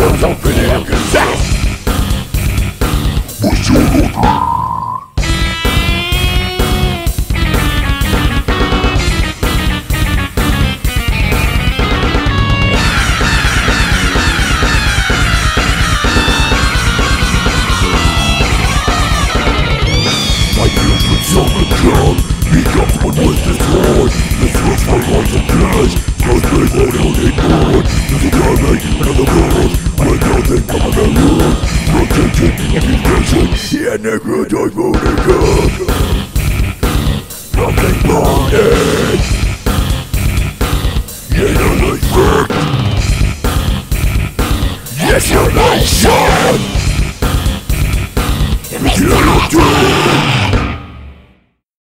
Cause I'm feeling possessed. Bestiality. On the ground, becomes one was destroyed. The first fight was a clash. First place I don't ignore. There's a garment, another world. I don't think I'm on the road. Protection, education, yeah, nigga, I voted God. Nothing burning. Yeah, your life worked. Yes, your life shone. Bestiality.